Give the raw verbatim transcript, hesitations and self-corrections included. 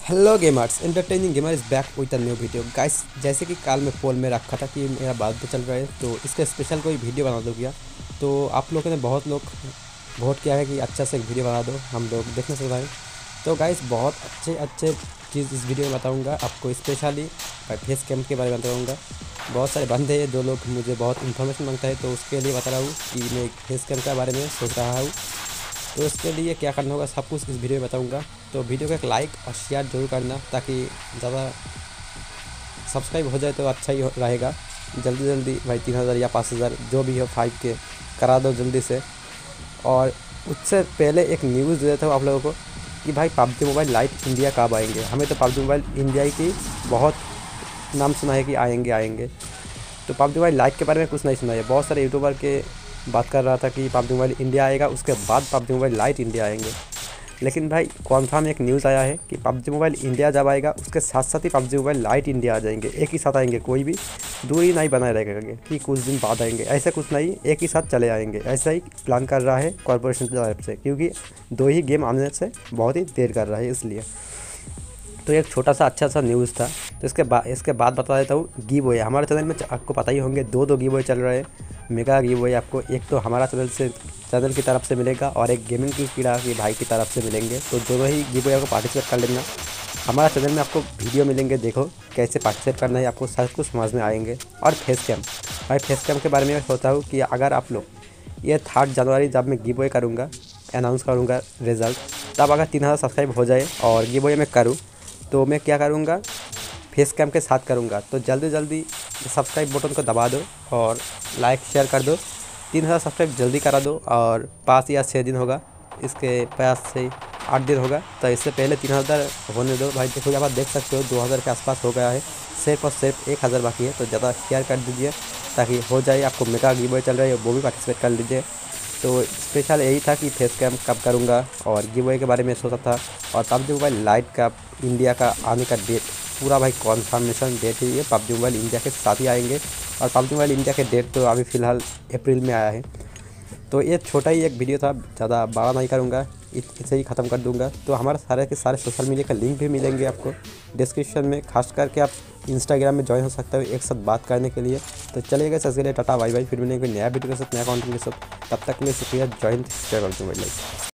Hello gamers, entertaining gamer is back with a new video. Guys, जैसे कि कल मैं पोल में रखा था कि मेरा बर्थडे चल रहा है तो इसका स्पेशल कोई वीडियो बना दो क्या। तो आप लोगों ने बहुत लोग वोट किया है कि अच्छा से एक वीडियो बना दो, हम लोग देखना चल रहा है। तो गाइस, बहुत अच्छे अच्छे चीज़ इस वीडियो में बताऊँगा आपको, स्पेशली फेस कैम के बारे में बताऊँगा। बहुत सारे बंदे हैं जो लोग मुझे बहुत इन्फॉर्मेशन मांगता है, तो उसके लिए बता रहा हूँ कि मैं फेस कैम के बारे में सोच रहा हूँ। तो इसके लिए क्या करना होगा सब कुछ इस वीडियो में बताऊंगा। तो वीडियो को एक लाइक और शेयर जरूर करना ताकि ज़्यादा सब्सक्राइब हो जाए तो अच्छा ही रहेगा। जल्दी जल्दी भाई तीन हज़ार या पाँच हज़ार जो भी हो फाइव के करा दो जल्दी से। और उससे पहले एक न्यूज़ दे देता हूँ आप लोगों को कि भाई पबजी मोबाइल लाइट इंडिया कब आएंगे। हमें तो पबजी मोबाइल इंडिया की बहुत नाम सुना है कि आएंगे आएंगे तो पबजी मोबाइल लाइट के बारे में कुछ नहीं सुना है। बहुत सारे यूट्यूबर के बात कर रहा था कि पबजी मोबाइल इंडिया आएगा, उसके बाद पबजी मोबाइल लाइट इंडिया आएंगे। लेकिन भाई कॉन्फर्म एक न्यूज़ आया है कि पबजी मोबाइल इंडिया जब आएगा उसके साथ साथ ही पबजी मोबाइल लाइट इंडिया आ जाएंगे। एक ही साथ आएंगे, कोई भी दूरी नहीं बनाए रहेगा कि कुछ दिन बाद आएंगे, ऐसा कुछ नहीं, एक ही साथ चले आएंगे। ऐसा ही प्लान कर रहा है कॉर्पोरेशन की तरफ से, क्योंकि दो ही गेम आने से बहुत ही देर कर रहा है इसलिए। तो एक छोटा सा अच्छा सा न्यूज़ था। तो इसके बाद इसके बाद बता देता हूँ गिव अवे। हमारे चैनल में आपको पता ही होंगे दो दो गिव अवे चल रहे हैं। मेगा गिव अवे आपको एक तो हमारा चैनल से चैनल की तरफ से मिलेगा और एक गेमिंग की कीड़ा के भाई की तरफ से मिलेंगे। तो दोनों ही गिव अवे आपको पार्टिसिपेट कर लेना। हमारा चैनल में आपको वीडियो मिलेंगे, देखो कैसे पार्टिसिपेट करना है, आपको सब कुछ समझ में आएंगे। और फेस कैम, भाई फेस कैम के बारे में सोचा हूँ कि अगर आप लोग ये थर्ड जनवरी जब मैं गिव अवे करूँगा, अनाउंस करूँगा रिज़ल्ट, तब अगर तीन हज़ार सब्सक्राइब हो जाए और गिव अवे मैं करूँ तो मैं क्या करूँगा, फेस कैम के साथ करूँगा। तो जल्दी जल्दी सब्सक्राइब बटन को दबा दो और लाइक शेयर कर दो। तीन हज़ार सब्सक्राइब जल्दी करा दो और पाँच या छः दिन होगा, इसके पास से आठ दिन होगा, तो इससे पहले तीन हज़ार होने दो। भाई देखो आप देख सकते हो दो हज़ार के आसपास हो गया है, सिर्फ और सिर्फ एक हज़ार बाकी है। तो ज़्यादा शेयर कर दीजिए ताकि हो जाए। आपको मेगा गिव अवे चल रहा है वो भी पार्टिसिपेट कर लीजिए। तो स्पेशल यही था कि फेस कैम कब करूँगा और गिव अवे के बारे में सोचा था। और पबजी मोबाइल लाइट का इंडिया का आने का डेट पूरा भाई कॉन्फर्मेशन डेट है, ये पबजी मोबाइल इंडिया के साथ ही आएंगे। और पबजी मोबाइल इंडिया के डेट तो अभी फ़िलहाल अप्रैल में आया है। तो ये छोटा ही एक वीडियो था, ज़्यादा बड़ा नहीं करूँगा, इसे ही ख़त्म कर दूँगा। तो हमारे सारे के सारे सोशल मीडिया का लिंक भी मिलेंगे आपको डिस्क्रिप्शन में। खास करके आप इंस्टाग्राम में ज्वाइन हो सकते हो एक साथ बात करने के लिए। तो चलिएगा, सबके लिए टाटा बाय बाय। फिर मिलेंगे नया वीडियो के साथ, नया कॉन्टेंट के साथ। तब तक के लिए शुक्रिया। जॉइन शेयर कर दूँगा।